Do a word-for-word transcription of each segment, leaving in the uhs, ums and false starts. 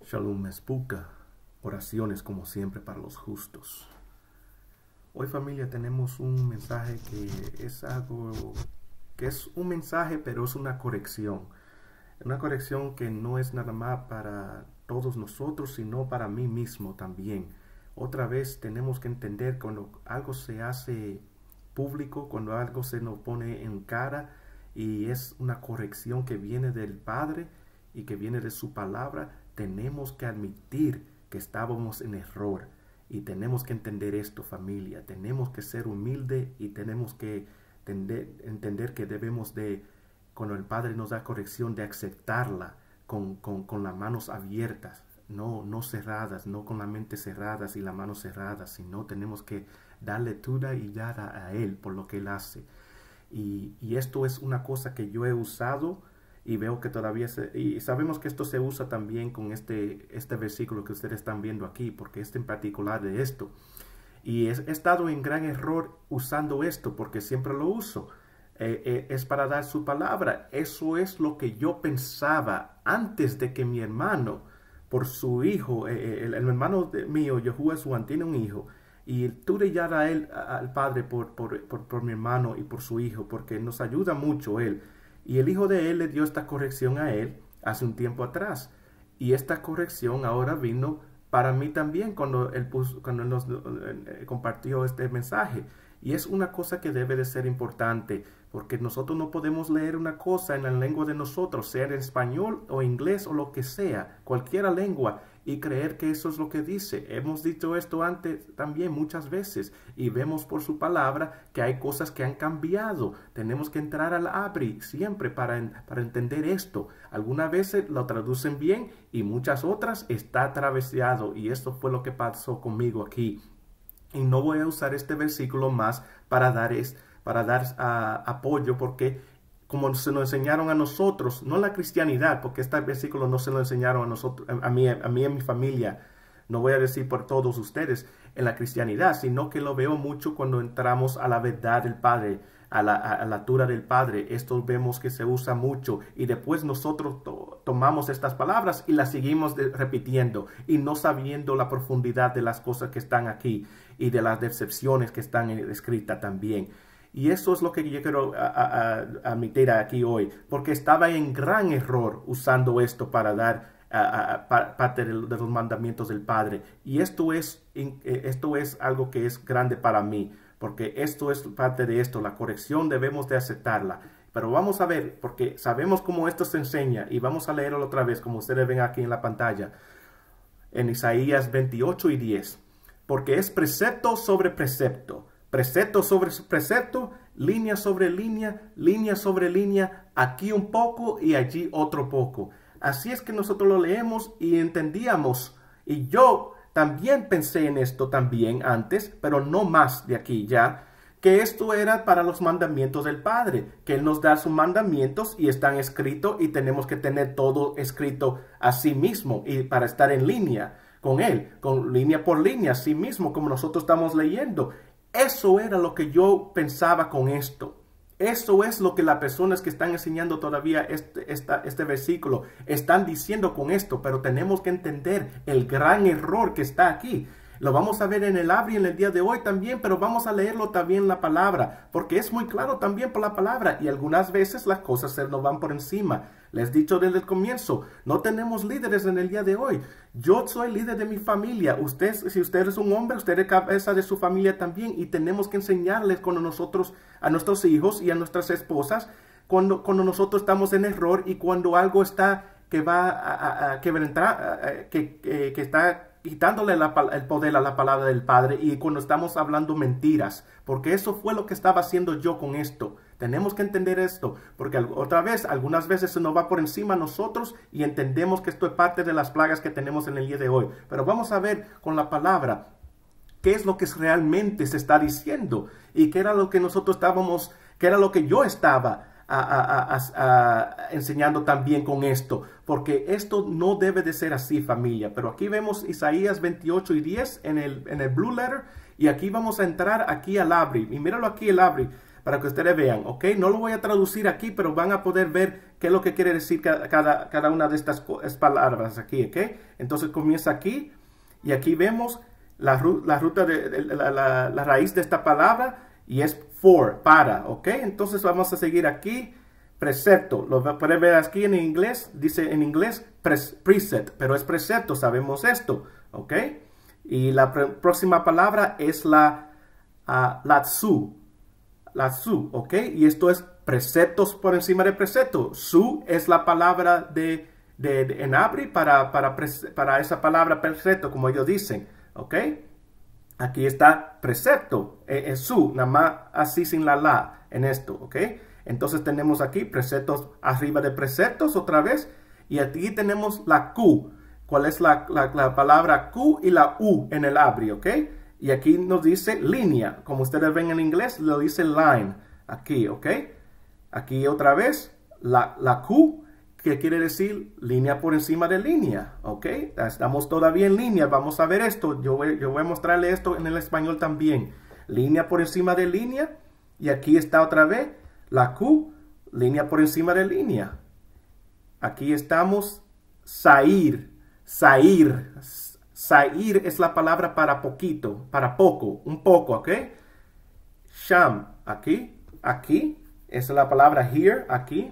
Shalom Espuka, oraciones como siempre para los justos. Hoy, familia, tenemos un mensaje que es algo que es un mensaje, pero es una corrección. Una corrección que no es nada más para todos nosotros, sino para mí mismo también. Otra vez tenemos que entender cuando algo se hace público, cuando algo se nos pone en cara y es una corrección que viene del Padre y que viene de su palabra, tenemos que admitir que estábamos en error. Y tenemos que entender esto, familia. Tenemos que ser humildes y tenemos que entender, entender que debemos de, cuando el Padre nos da corrección, de aceptarla con, con, con las manos abiertas. No, no cerradas, no con la mente cerradas y las manos cerradas, sino tenemos que darle toda y yada a Él por lo que Él hace. Y, y esto es una cosa que yo he usado y veo que todavía se, y sabemos que esto se usa también con este, este versículo que ustedes están viendo aquí, porque este en particular de esto. Y he, he estado en gran error usando esto, porque siempre lo uso. Eh, eh, es para dar su palabra. Eso es lo que yo pensaba antes de que mi hermano, por su hijo, eh, el, el hermano de, mío, Yahuwah Suan, tiene un hijo. Y tú le llamas a él, a, al Padre, por, por, por, por mi hermano y por su hijo, porque nos ayuda mucho él. Y el hijo de él le dio esta corrección a él hace un tiempo atrás. Y esta corrección ahora vino para mí también cuando él, puso, cuando él nos eh, compartió este mensaje. Y es una cosa que debe de ser importante, porque nosotros no podemos leer una cosa en la lengua de nosotros, sea en español o inglés o lo que sea, cualquier lengua, y creer que eso es lo que dice. Hemos dicho esto antes también muchas veces, y vemos por su palabra que hay cosas que han cambiado. Tenemos que entrar al Abri siempre para, para entender esto. Algunas veces lo traducen bien y muchas otras está atravesado, y esto fue lo que pasó conmigo aquí. Y no voy a usar este versículo más para dar, es, para dar uh, apoyo, porque como se nos enseñaron a nosotros, no la cristianidad, porque este versículo no se lo enseñaron a nosotros, a mí, a mí y a mi familia, no voy a decir por todos ustedes en la cristianidad, sino que lo veo mucho cuando entramos a la verdad del Padre, a la, a, a la altura del Padre. Esto vemos que se usa mucho y después nosotros to tomamos estas palabras y las seguimos de, repitiendo y no sabiendo la profundidad de las cosas que están aquí y de las decepciones que están escritas también. Y eso es lo que yo quiero a, a, a admitir aquí hoy, porque estaba en gran error usando esto para dar a, a, a, parte de, de los mandamientos del Padre. Y esto es, esto es algo que es grande para mí, porque esto es parte de esto, la corrección debemos de aceptarla. Pero vamos a ver, porque sabemos cómo esto se enseña, y vamos a leerlo otra vez, como ustedes ven aquí en la pantalla, en Isaías veintiocho y diez. Porque es precepto sobre precepto, precepto sobre precepto, línea sobre línea, línea sobre línea, aquí un poco y allí otro poco. Así es que nosotros lo leemos y entendíamos, y yo también pensé en esto también antes, pero no más de aquí ya, que esto era para los mandamientos del Padre, que Él nos da sus mandamientos y están escritos y tenemos que tener todo escrito a sí mismo y para estar en línea con Él, con línea por línea, a sí mismo, como nosotros estamos leyendo. Eso era lo que yo pensaba con esto. Eso es lo que las personas que están enseñando todavía este, esta, este versículo están diciendo con esto, pero tenemos que entender el gran error que está aquí. Lo vamos a ver en el Abri en el día de hoy también, pero vamos a leerlo también en la palabra, porque es muy claro también por la palabra, y algunas veces las cosas se nos van por encima. Les he dicho desde el comienzo, no tenemos líderes en el día de hoy. Yo soy líder de mi familia. Usted, si usted es un hombre, usted es cabeza de su familia también, y tenemos que enseñarles cuando nosotros, a nuestros hijos y a nuestras esposas, cuando, cuando nosotros estamos en error y cuando algo está que va a, a, a quebrantar, que, que, que está quitándole la, el poder a la palabra del Padre, y cuando estamos hablando mentiras, porque eso fue lo que estaba haciendo yo con esto. Tenemos que entender esto, porque otra vez, algunas veces se nos va por encima a nosotros y entendemos que esto es parte de las plagas que tenemos en el día de hoy. Pero vamos a ver con la palabra qué es lo que realmente se está diciendo y qué era lo que nosotros estábamos, qué era lo que yo estaba A, a, a, a, enseñando también con esto, porque esto no debe de ser así, familia. Pero aquí vemos Isaías veintiocho y diez en el, en el Blue Letter, y aquí vamos a entrar aquí al Abri, y míralo aquí el Abri. para que ustedes vean, ¿ok? No lo voy a traducir aquí, pero van a poder ver qué es lo que quiere decir cada, cada, cada una de estas palabras aquí, ¿ok? Entonces comienza aquí y aquí vemos la, la ruta de, de la, la, la raíz de esta palabra y es for, para, ¿ok? Entonces vamos a seguir aquí. Precepto, lo pueden ver aquí en inglés, dice en inglés preset, pero es precepto, sabemos esto, ¿ok? Y la próxima palabra es la uh, la su, la su, ¿ok? Y esto es preceptos por encima de precepto. Su es la palabra de, de, de en abri para, para, para esa palabra precepto, como ellos dicen, ¿ok? Aquí está precepto, eh, es su, nada más así sin la la en esto, ¿ok? Entonces tenemos aquí preceptos arriba de preceptos otra vez. Y aquí tenemos la Q. ¿Cuál es la, la, la palabra Q y la U en el abri? ¿Ok? Y aquí nos dice línea. Como ustedes ven en inglés, lo dice line. Aquí, ¿ok? Aquí otra vez la, la Q, que quiere decir línea por encima de línea. ¿Ok? Estamos todavía en línea. Vamos a ver esto. Yo voy, yo voy a mostrarle esto en el español también. Línea por encima de línea. Y aquí está otra vez. La Q, línea por encima de línea. Aquí estamos, sair, sair. Sair es la palabra para poquito, para poco, un poco, ¿ok? Sham, aquí, aquí. Esa es la palabra here, aquí.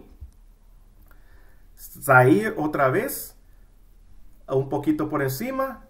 Sair otra vez, un poquito por encima.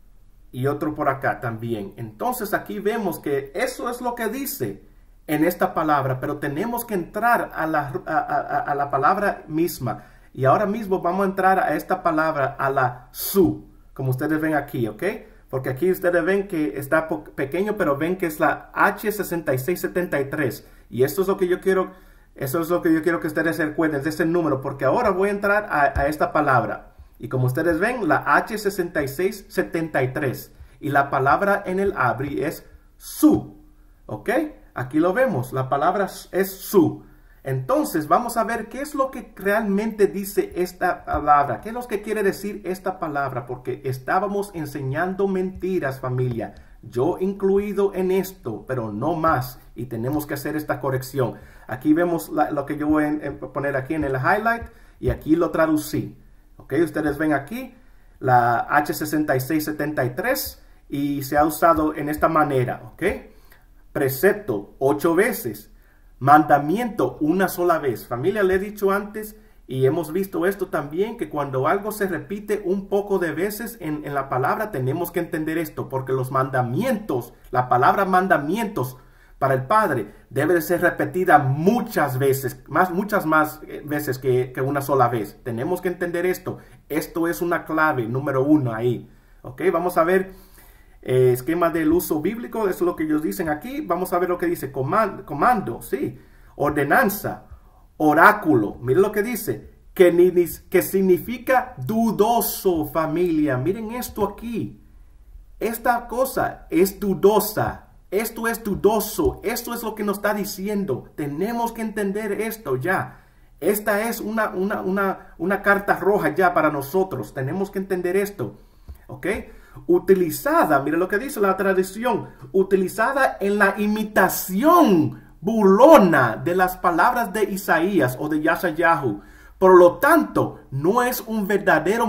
Y otro por acá también. Entonces aquí vemos que eso es lo que dice en esta palabra, pero tenemos que entrar a la, a, a, a la palabra misma. Y ahora mismo vamos a entrar a esta palabra, a la su, como ustedes ven aquí, ¿ok? Porque aquí ustedes ven que está pequeño, pero ven que es la H sesenta y seis setenta y tres. Y esto es lo que yo quiero, eso es lo que yo quiero que ustedes se recuerden de ese número, porque ahora voy a entrar a, a esta palabra. Y como ustedes ven, la H sesenta y seis setenta y tres. Y la palabra en el abri es su, ¿ok? Aquí lo vemos, la palabra es su. Entonces vamos a ver qué es lo que realmente dice esta palabra. ¿Qué es lo que quiere decir esta palabra? Porque estábamos enseñando mentiras, familia. Yo incluido en esto, pero no más. Y tenemos que hacer esta corrección. Aquí vemos la, lo que yo voy a poner aquí en el highlight. Y aquí lo traducí. ¿Ok? Ustedes ven aquí la H sesenta y seis setenta y tres. Y se ha usado en esta manera. ¿Ok? Precepto, ocho veces. Mandamiento, una sola vez. Familia, le he dicho antes y hemos visto esto también, que cuando algo se repite un poco de veces en, en la palabra, tenemos que entender esto, porque los mandamientos, la palabra mandamientos para el Padre debe de ser repetida muchas veces, más, muchas más veces que, que una sola vez. Tenemos que entender esto. Esto es una clave número uno ahí. Ok, vamos a ver. Eh, esquema del uso bíblico, eso es lo que ellos dicen aquí. Vamos a ver lo que dice comando, comando, sí, ordenanza, oráculo. Miren lo que dice, que, ni, que significa dudoso, familia. Miren esto aquí, esta cosa es dudosa, esto es dudoso, esto es lo que nos está diciendo. Tenemos que entender esto ya. Esta es una, una, una, una carta roja ya para nosotros. Tenemos que entender esto, ¿ok? Utilizada, mire lo que dice la tradición, utilizada en la imitación burlona de las palabras de Isaías o de Yashayahu. Por lo tanto, no es un verdadero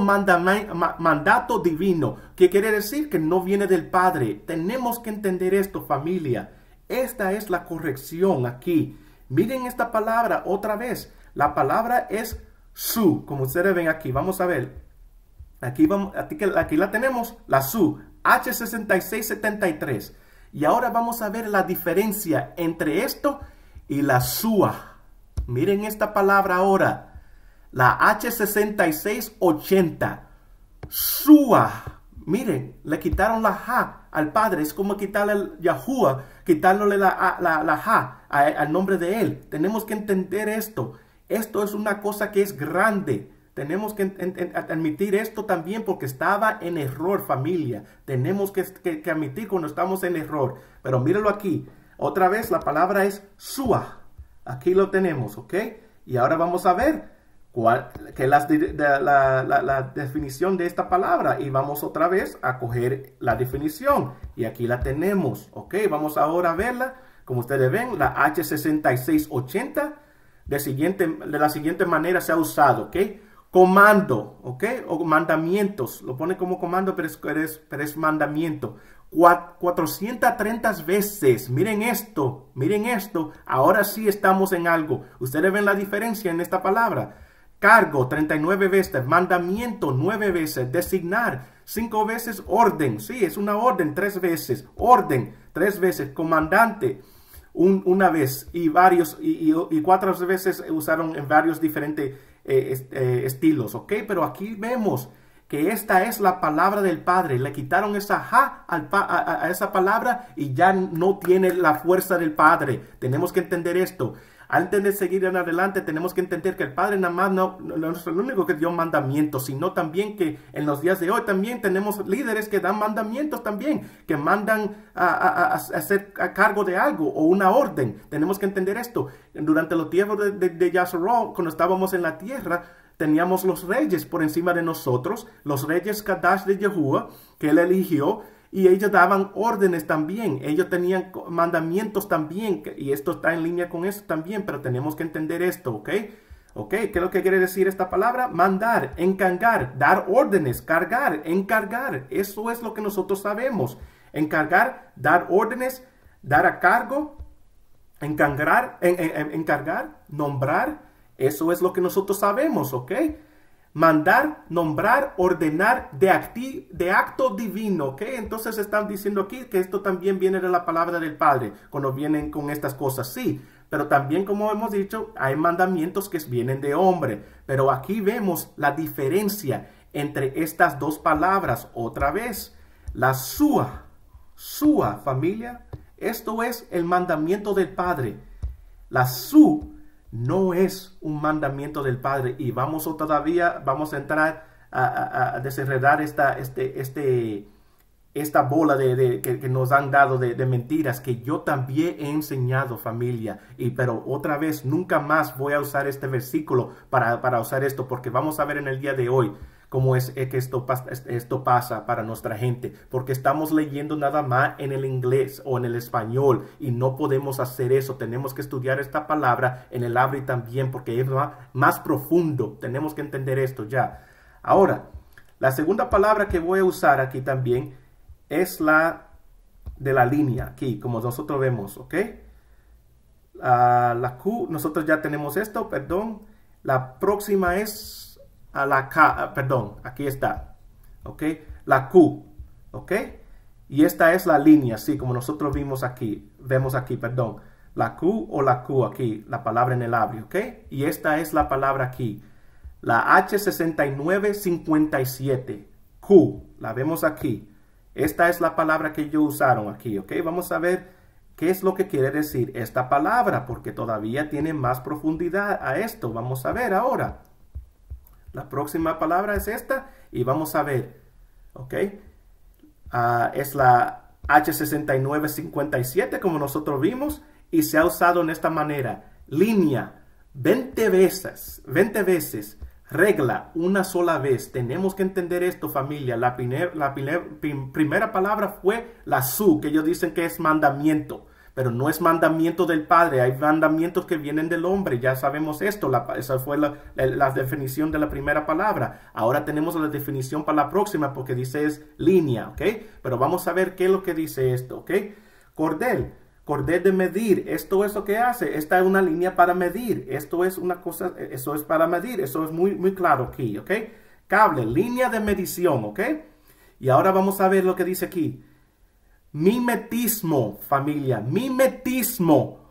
mandato divino, que quiere decir que no viene del Padre. Tenemos que entender esto, familia. Esta es la corrección aquí. Miren esta palabra otra vez. La palabra es su, como ustedes ven aquí. Vamos a ver. Aquí, vamos, aquí, aquí la tenemos, la su, H sesenta y seis setenta y tres. Y ahora vamos a ver la diferencia entre esto y la sua. Miren esta palabra ahora, la H sesenta y seis ochenta. Sua. Miren, le quitaron la ja al Padre. Es como quitarle el Yahuwah, quitarle la, la, la ja a, al nombre de Él. Tenemos que entender esto. Esto es una cosa que es grande. Tenemos que en, en, admitir esto también porque estaba en error, familia. Tenemos que, que, que admitir cuando estamos en error. Pero mírenlo aquí. Otra vez la palabra es sua. Aquí lo tenemos, ¿ok? Y ahora vamos a ver cuál que es la, la, la, la definición de esta palabra. Y vamos otra vez a coger la definición. Y aquí la tenemos, ¿ok? Vamos ahora a verla. Como ustedes ven, la H sesenta y seis ochenta de, siguiente, de la siguiente manera se ha usado, ¿ok? Comando, ¿ok? O mandamientos. Lo pone como comando, pero es, pero es, pero es mandamiento. cuatrocientas treinta veces. Miren esto, miren esto. Ahora sí estamos en algo. Ustedes ven la diferencia en esta palabra. Cargo, treinta y nueve veces. Mandamiento, nueve veces. Designar, cinco veces. Orden, sí, es una orden, tres veces. Orden, tres veces. Comandante, un, una vez. Y varios, y, y, y cuatro veces usaron en varios diferentes eh, est, eh, estilos, ¿ok? Pero aquí vemos que esta es la palabra del Padre. Le quitaron esa ja al pa a, a esa palabra y ya no tiene la fuerza del Padre. Tenemos que entender esto. Antes de seguir en adelante, tenemos que entender que el Padre nada más no, no es el único que dio mandamientos, sino también que en los días de hoy también tenemos líderes que dan mandamientos también, que mandan a, a, a, a hacer a cargo de algo o una orden. Tenemos que entender esto. Durante los tiempos de, de, de Yahshua, cuando estábamos en la tierra, teníamos los reyes por encima de nosotros, los reyes Kadash de Yahuwah, que él eligió, y ellos daban órdenes también, ellos tenían mandamientos también, y esto está en línea con eso también, pero tenemos que entender esto, ¿ok? ¿Ok? ¿Qué es lo que quiere decir esta palabra? Mandar, encargar, dar órdenes, cargar, encargar, eso es lo que nosotros sabemos. Encargar, dar órdenes, dar a cargo, encargar, en, en, encargar, nombrar. Eso es lo que nosotros sabemos, ¿ok? Mandar, nombrar, ordenar de, acti de acto divino, ¿ok? Entonces están diciendo aquí que esto también viene de la palabra del Padre, cuando vienen con estas cosas, sí. Pero también, como hemos dicho, hay mandamientos que vienen de hombre. Pero aquí vemos la diferencia entre estas dos palabras. Otra vez, la sua, sua, familia, esto es el mandamiento del Padre. La su no es un mandamiento del Padre, y vamos o todavía vamos a entrar a, a, a desenredar esta, este, este, esta bola de, de, que, que nos han dado de, de mentiras que yo también he enseñado, familia. Y pero otra vez, nunca más voy a usar este versículo para, para usar esto, porque vamos a ver en el día de hoy cómo es que esto, esto pasa para nuestra gente, porque estamos leyendo nada más en el inglés o en el español, y no podemos hacer eso. Tenemos que estudiar esta palabra en el hebreo también, porque es más, más profundo. Tenemos que entender esto ya. Ahora, la segunda palabra que voy a usar aquí también es la de la línea, aquí, como nosotros vemos, ¿ok? Uh, la Q, nosotros ya tenemos esto, perdón. La próxima es a la K, perdón, aquí está, ok, la Q, ok, y esta es la línea, así como nosotros vimos aquí, vemos aquí, perdón, la Q o la Q aquí, la palabra en el hebreo, ok, y esta es la palabra aquí, la H sesenta y nueve cincuenta y siete, Q, la vemos aquí, esta es la palabra que ellos usaron aquí, ok, vamos a ver qué es lo que quiere decir esta palabra, porque todavía tiene más profundidad a esto. Vamos a ver ahora. La próxima palabra es esta y vamos a ver, ¿ok? Uh, es la H sesenta y nueve cincuenta y siete, como nosotros vimos, y se ha usado en esta manera. Línea, veinte veces, veinte veces. Regla, una sola vez. Tenemos que entender esto, familia. La, primer, la primer, prim, primera palabra fue la su, que ellos dicen que es mandamiento. Pero no es mandamiento del Padre, hay mandamientos que vienen del hombre, ya sabemos esto, la, esa fue la, la, la definición de la primera palabra. Ahora tenemos la definición para la próxima, porque dice es línea, ¿ok? Pero vamos a ver qué es lo que dice esto, ¿ok? Cordel, cordel de medir, esto es lo que hace, esta es una línea para medir, esto es una cosa, eso es para medir, eso es muy, muy claro aquí, ¿ok? Cable, línea de medición, ¿ok? Y ahora vamos a ver lo que dice aquí. Mimetismo, familia, mimetismo,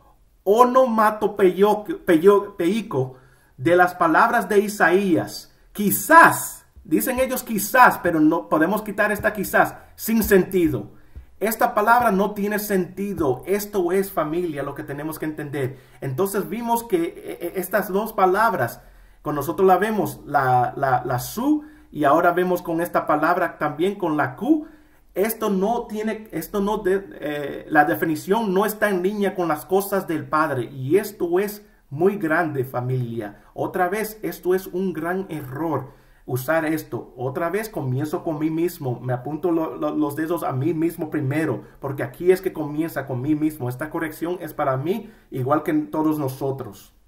onomatopeico de las palabras de Isaías. Quizás, dicen ellos quizás, pero no podemos quitar esta quizás, sin sentido. Esta palabra no tiene sentido. Esto es, familia, lo que tenemos que entender. Entonces vimos que estas dos palabras, con nosotros la vemos, la, la, la su, y ahora vemos con esta palabra también con la Q. Esto no tiene, esto no, de, eh, la definición no está en línea con las cosas del Padre, y esto es muy grande, familia. Otra vez, esto es un gran error. usar esto. Otra vez comienzo con mí mismo, me apunto lo, lo, los dedos a mí mismo primero, porque aquí es que comienza con mí mismo. Esta corrección es para mí igual que todos nosotros.